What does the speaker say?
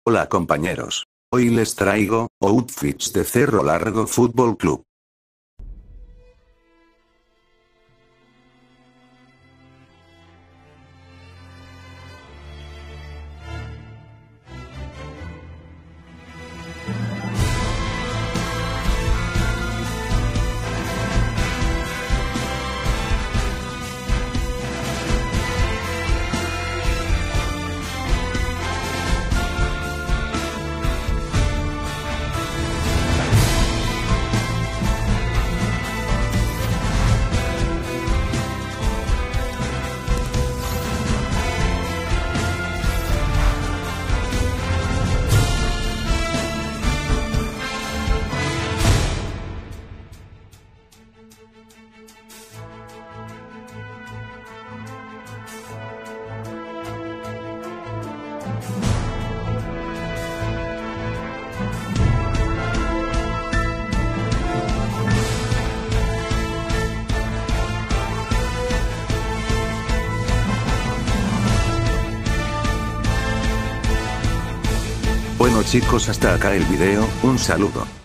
Hola compañeros. Hoy les traigo outfits de Cerro Largo Fútbol Club. Bueno chicos, hasta acá el video, un saludo.